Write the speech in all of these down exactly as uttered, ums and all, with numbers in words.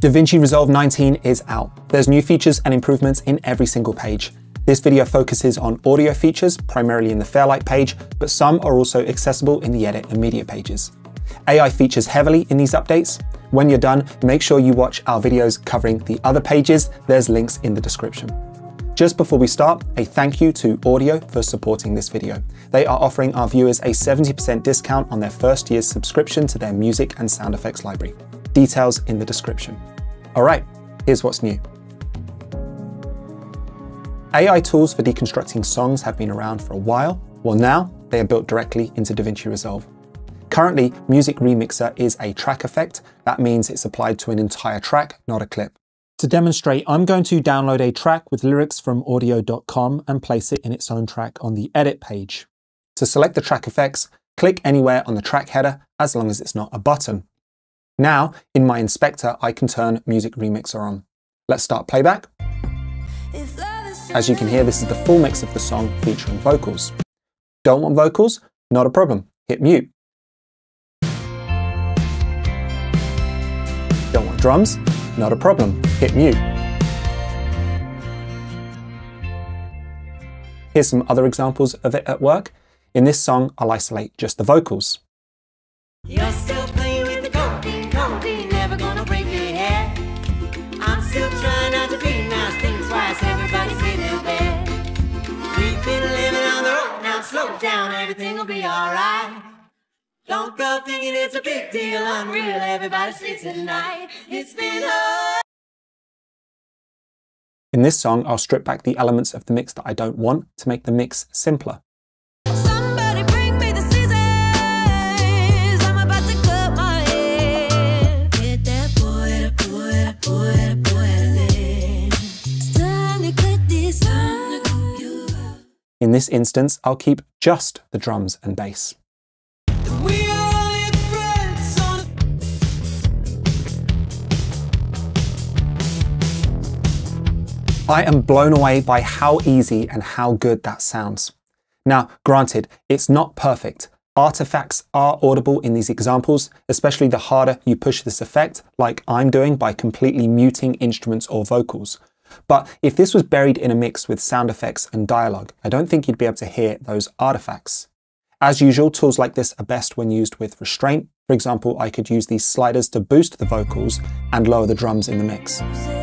DaVinci Resolve nineteen is out. There's new features and improvements in every single page. This video focuses on audio features, primarily in the Fairlight page, but some are also accessible in the edit and media pages. A I features heavily in these updates. When you're done, make sure you watch our videos covering the other pages. There's links in the description. Just before we start, a thank you to Audio for supporting this video. They are offering our viewers a seventy percent discount on their first year's subscription to their music and sound effects library. Details in the description. All right, here's what's new. A I tools for deconstructing songs have been around for a while. Well, now they are built directly into DaVinci Resolve. Currently, Music Remixer is a track effect. That means it's applied to an entire track, not a clip. To demonstrate, I'm going to download a track with lyrics from audio dot com and place it in its own track on the edit page. To select the track effects, click anywhere on the track header as long as it's not a button. Now, in my inspector, I can turn Music Remixer on. Let's start playback. As you can hear, this is the full mix of the song featuring vocals. Don't want vocals? Not a problem. Hit mute. Don't want drums? Not a problem. Hit mute. Here's some other examples of it at work. In this song, I'll isolate just the vocals. You're still playing with the codeine, codeine, never gonna break your head. I'm still trying not to be nice, things twice, everybody's in your bed. We've been living on the road, now slow down, everything will be alright. Don't go thinking it's a big deal, unreal, everybody sleeps at night. It's been hard. In this song, I'll strip back the elements of the mix that I don't want to make the mix simpler. Somebody bring me the scissors, I'm about to cut my hair. Get that boy, that boy, that boy, that boy, it's time to cut this, time to cut you out. In this instance, I'll keep just the drums and bass. We are only friends on... I am blown away by how easy and how good that sounds. Now, granted, it's not perfect. Artifacts are audible in these examples, especially the harder you push this effect, like I'm doing by completely muting instruments or vocals. But if this was buried in a mix with sound effects and dialogue, I don't think you'd be able to hear those artifacts. As usual, tools like this are best when used with restraint. For example, I could use these sliders to boost the vocals and lower the drums in the mix.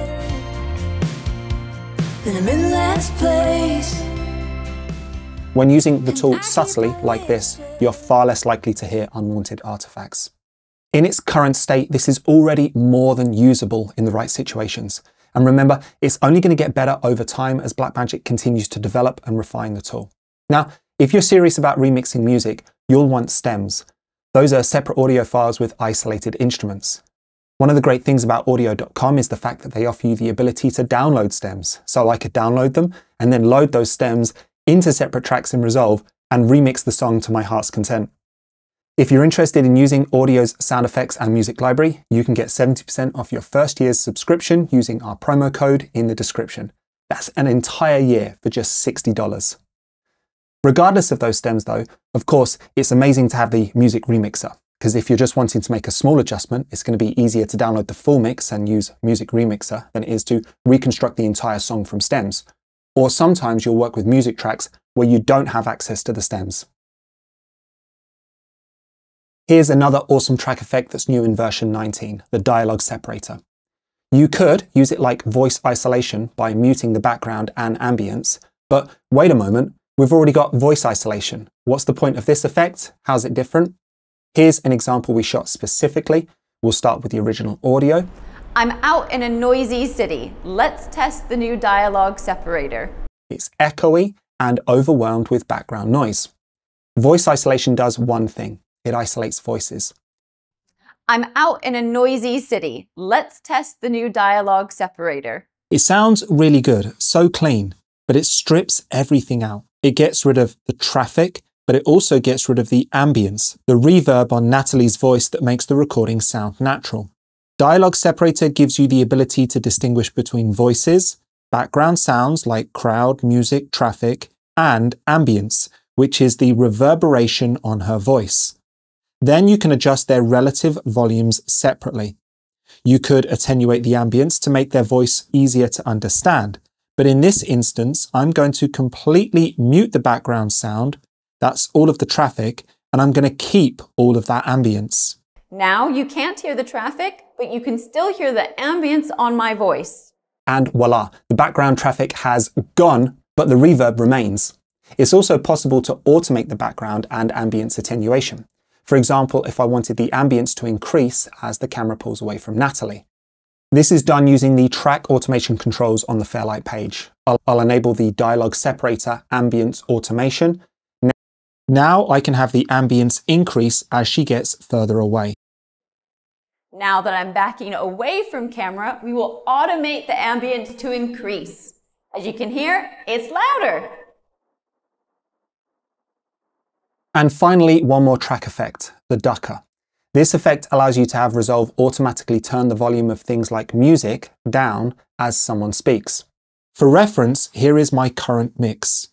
Then I'm in last place. When using the tool subtly like this, you're far less likely to hear unwanted artifacts. In its current state, this is already more than usable in the right situations. And remember, it's only going to get better over time as Blackmagic continues to develop and refine the tool. Now, if you're serious about remixing music, you'll want stems. Those are separate audio files with isolated instruments. One of the great things about audio dot com is the fact that they offer you the ability to download stems. So I could download them and then load those stems into separate tracks in Resolve and remix the song to my heart's content. If you're interested in using Audio's sound effects and music library, you can get seventy percent off your first year's subscription using our promo code in the description. That's an entire year for just sixty dollars. Regardless of those stems though, of course, it's amazing to have the Music Remixer, because if you're just wanting to make a small adjustment, it's going to be easier to download the full mix and use Music Remixer than it is to reconstruct the entire song from stems. Or sometimes you'll work with music tracks where you don't have access to the stems. Here's another awesome track effect that's new in version nineteen, the dialogue separator. You could use it like voice isolation by muting the background and ambience, but wait a moment, we've already got voice isolation. What's the point of this effect? How's it different? Here's an example we shot specifically. We'll start with the original audio. I'm out in a noisy city. Let's test the new dialogue separator. It's echoey and overwhelmed with background noise. Voice isolation does one thing. It isolates voices. I'm out in a noisy city. Let's test the new dialogue separator. It sounds really good, so clean, but it strips everything out. It gets rid of the traffic, but it also gets rid of the ambience, the reverb on Natalie's voice that makes the recording sound natural. Dialogue Separator gives you the ability to distinguish between voices, background sounds like crowd, music, traffic, and ambience, which is the reverberation on her voice. Then you can adjust their relative volumes separately. You could attenuate the ambience to make their voice easier to understand. But in this instance, I'm going to completely mute the background sound. That's all of the traffic, and I'm going to keep all of that ambience. Now you can't hear the traffic, but you can still hear the ambience on my voice. And voila, the background traffic has gone, but the reverb remains. It's also possible to automate the background and ambience attenuation. For example, if I wanted the ambience to increase as the camera pulls away from Natalie. This is done using the track automation controls on the Fairlight page. I'll, I'll enable the dialogue separator ambience automation. Now I can have the ambience increase as she gets further away. Now that I'm backing away from camera, we will automate the ambience to increase. As you can hear, it's louder. And finally, one more track effect, the ducker. This effect allows you to have Resolve automatically turn the volume of things like music down as someone speaks. For reference, here is my current mix.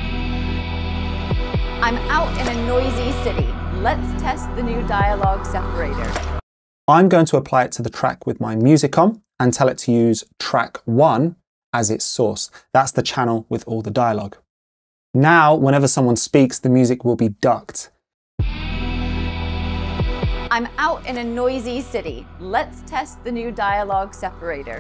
I'm out in a noisy city. Let's test the new dialogue separator. I'm going to apply it to the track with my music on and tell it to use track one as its source. That's the channel with all the dialogue. Now, whenever someone speaks, the music will be ducked. I'm out in a noisy city. Let's test the new dialogue separator.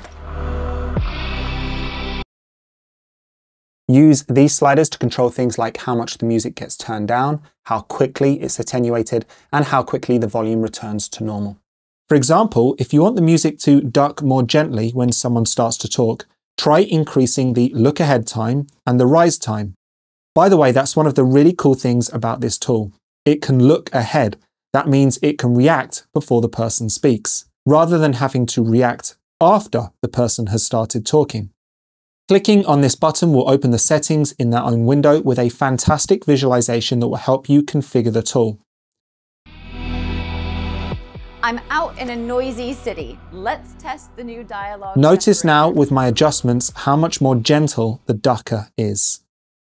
Use these sliders to control things like how much the music gets turned down, how quickly it's attenuated, and how quickly the volume returns to normal. For example, if you want the music to duck more gently when someone starts to talk, try increasing the look ahead time and the rise time. By the way, that's one of the really cool things about this tool. It can look ahead. That means it can react before the person speaks, rather than having to react after the person has started talking. Clicking on this button will open the settings in their own window with a fantastic visualization that will help you configure the tool. I'm out in a noisy city. Let's test the new dialogue. Notice separator. now with my adjustments how much more gentle the ducker is.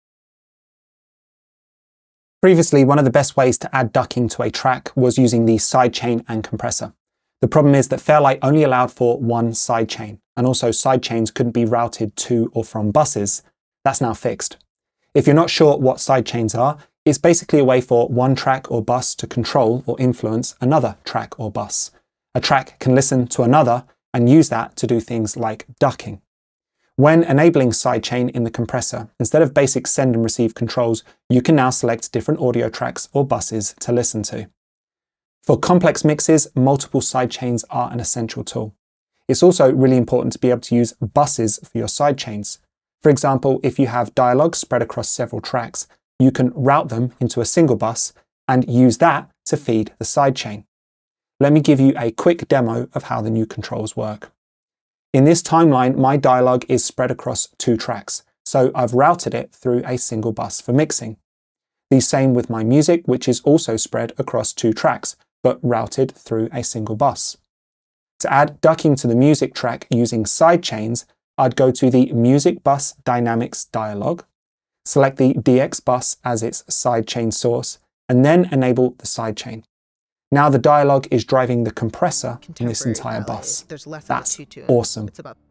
Previously, one of the best ways to add ducking to a track was using the sidechain and compressor. The problem is that Fairlight only allowed for one sidechain, and also sidechains couldn't be routed to or from buses. That's now fixed. If you're not sure what sidechains are, it's basically a way for one track or bus to control or influence another track or bus. A track can listen to another and use that to do things like ducking. When enabling sidechain in the compressor, instead of basic send and receive controls, you can now select different audio tracks or buses to listen to. For complex mixes, multiple sidechains are an essential tool. It's also really important to be able to use buses for your sidechains. For example, if you have dialogue spread across several tracks, you can route them into a single bus and use that to feed the sidechain. Let me give you a quick demo of how the new controls work. In this timeline, my dialogue is spread across two tracks, so I've routed it through a single bus for mixing. The same with my music, which is also spread across two tracks, but routed through a single bus. To add ducking to the music track using sidechains, I'd go to the Music Bus Dynamics dialog, select the D X bus as its sidechain source, and then enable the sidechain. Now the dialogue is driving the compressor in this entire bus. That's awesome.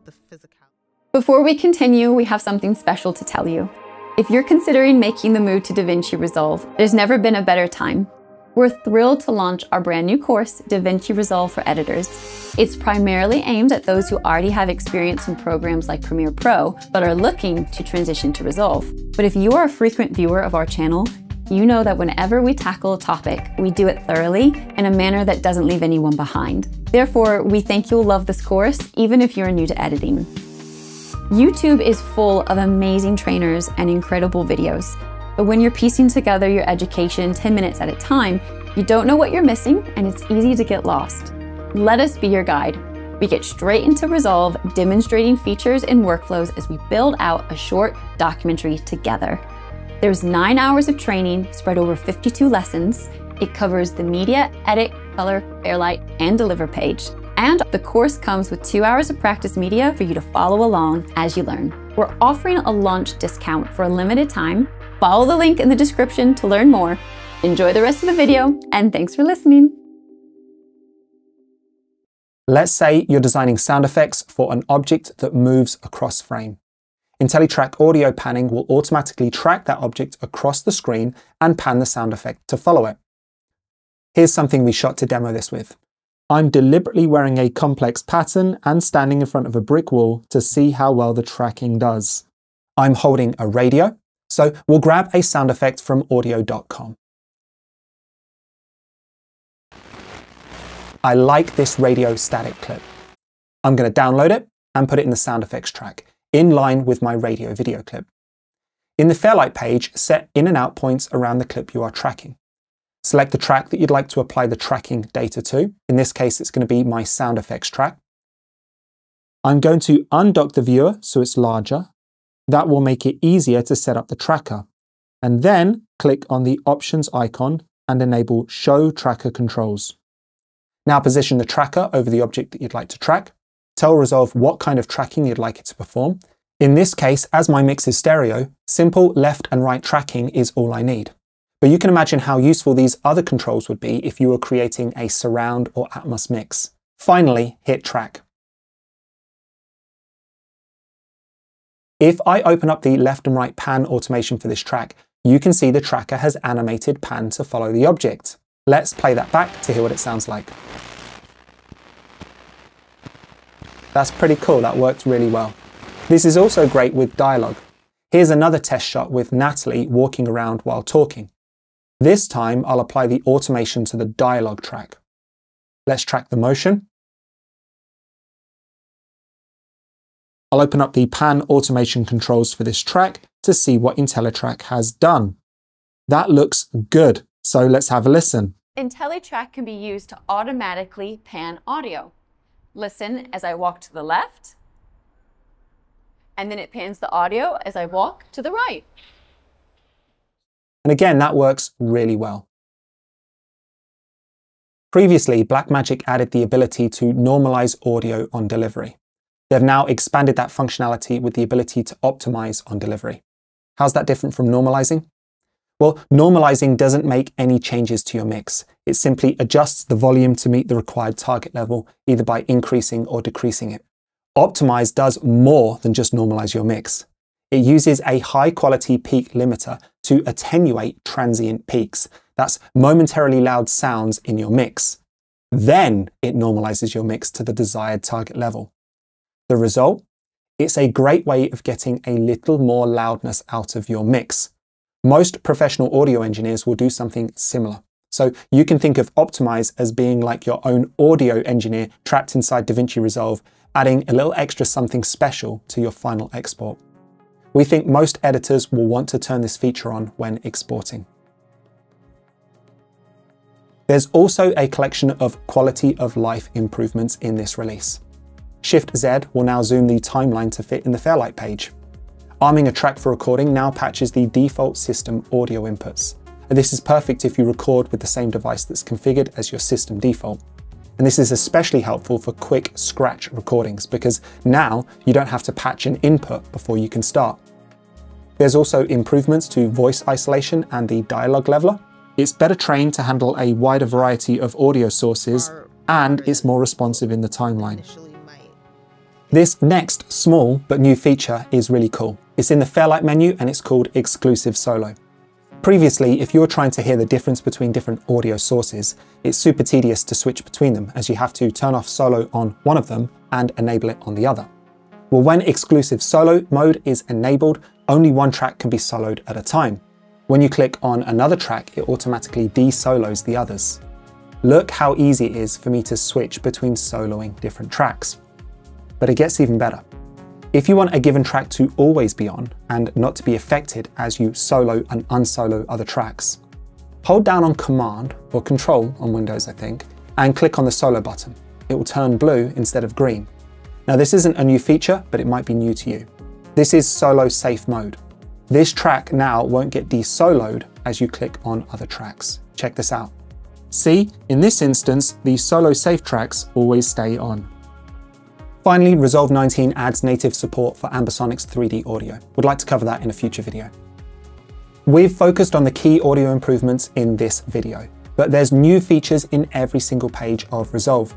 Before we continue, we have something special to tell you. If you're considering making the move to DaVinci Resolve, there's never been a better time. We're thrilled to launch our brand new course, DaVinci Resolve for Editors. It's primarily aimed at those who already have experience in programs like Premiere Pro, but are looking to transition to Resolve. But if you are a frequent viewer of our channel, you know that whenever we tackle a topic, we do it thoroughly in a manner that doesn't leave anyone behind. Therefore, we think you'll love this course, even if you're new to editing. YouTube is full of amazing trainers and incredible videos. But when you're piecing together your education ten minutes at a time, you don't know what you're missing and it's easy to get lost. Let us be your guide. We get straight into Resolve, demonstrating features and workflows as we build out a short documentary together. There's nine hours of training spread over fifty-two lessons. It covers the media, edit, color, Fairlight, and deliver page. And the course comes with two hours of practice media for you to follow along as you learn. We're offering a launch discount for a limited time. Follow the link in the description to learn more. Enjoy the rest of the video, and thanks for listening. Let's say you're designing sound effects for an object that moves across frame. Intellitrack audio panning will automatically track that object across the screen and pan the sound effect to follow it. Here's something we shot to demo this with. I'm deliberately wearing a complex pattern and standing in front of a brick wall to see how well the tracking does. I'm holding a radio, so we'll grab a sound effect from audio dot com. I like this radio static clip. I'm going to download it and put it in the sound effects track, in line with my radio video clip. In the Fairlight page, set in and out points around the clip you are tracking. Select the track that you'd like to apply the tracking data to. In this case, it's going to be my sound effects track. I'm going to undock the viewer so it's larger. That will make it easier to set up the tracker. And then click on the options icon and enable Show Tracker Controls. Now position the tracker over the object that you'd like to track. Tell Resolve what kind of tracking you'd like it to perform. In this case, as my mix is stereo, simple left and right tracking is all I need. But you can imagine how useful these other controls would be if you were creating a surround or Atmos mix. Finally, hit track. If I open up the left and right pan automation for this track, you can see the tracker has animated pan to follow the object. Let's play that back to hear what it sounds like. That's pretty cool, that worked really well. This is also great with dialogue. Here's another test shot with Natalie walking around while talking. This time I'll apply the automation to the dialogue track. Let's track the motion. I'll open up the pan automation controls for this track to see what Intellitrack has done. That looks good, so let's have a listen. Intellitrack can be used to automatically pan audio. Listen as I walk to the left, and then it pans the audio as I walk to the right. And again, that works really well. Previously, Blackmagic added the ability to normalize audio on delivery. They've now expanded that functionality with the ability to optimize on delivery. How's that different from normalizing? Well, normalizing doesn't make any changes to your mix. It simply adjusts the volume to meet the required target level, either by increasing or decreasing it. Optimize does more than just normalize your mix. It uses a high-quality peak limiter to attenuate transient peaks. That's momentarily loud sounds in your mix. Then it normalizes your mix to the desired target level. The result? It's a great way of getting a little more loudness out of your mix. Most professional audio engineers will do something similar. So you can think of Optimize as being like your own audio engineer trapped inside DaVinci Resolve, adding a little extra something special to your final export. We think most editors will want to turn this feature on when exporting. There's also a collection of quality of life improvements in this release. Shift Z will now zoom the timeline to fit in the Fairlight page. Arming a track for recording now patches the default system audio inputs. And this is perfect if you record with the same device that's configured as your system default. And this is especially helpful for quick scratch recordings because now you don't have to patch an input before you can start. There's also improvements to voice isolation and the dialogue leveler. It's better trained to handle a wider variety of audio sources, and it's more responsive in the timeline. This next small but new feature is really cool. It's in the Fairlight menu and it's called Exclusive Solo. Previously, if you were trying to hear the difference between different audio sources, it's super tedious to switch between them as you have to turn off solo on one of them and enable it on the other. Well, when Exclusive Solo mode is enabled, only one track can be soloed at a time. When you click on another track, it automatically de-solos the others. Look how easy it is for me to switch between soloing different tracks. But it gets even better. If you want a given track to always be on and not to be affected as you solo and unsolo other tracks, hold down on Command or Control on Windows, I think, and click on the solo button. It will turn blue instead of green. Now this isn't a new feature, but it might be new to you. This is solo safe mode. This track now won't get de-soloed as you click on other tracks. Check this out. See, in this instance, the solo safe tracks always stay on. Finally, Resolve nineteen adds native support for Ambersonic's three D audio. We'd like to cover that in a future video. We've focused on the key audio improvements in this video, but there's new features in every single page of Resolve.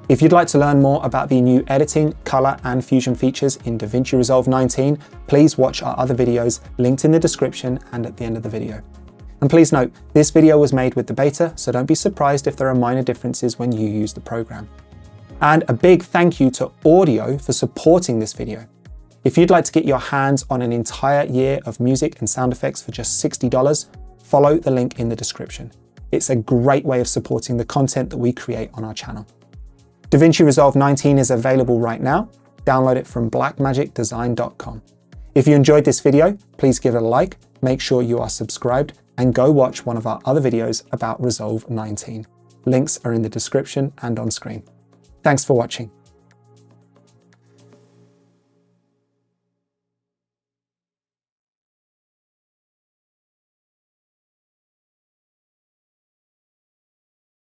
If you'd like to learn more about the new editing, color, and fusion features in DaVinci Resolve nineteen, please watch our other videos linked in the description and at the end of the video. And please note, this video was made with the beta, so don't be surprised if there are minor differences when you use the program. And a big thank you to Audio for supporting this video. If you'd like to get your hands on an entire year of music and sound effects for just sixty dollars, follow the link in the description. It's a great way of supporting the content that we create on our channel. DaVinci Resolve nineteen is available right now. Download it from black magic design dot com. If you enjoyed this video, please give it a like, make sure you are subscribed, and go watch one of our other videos about Resolve nineteen. Links are in the description and on screen. Thanks for watching.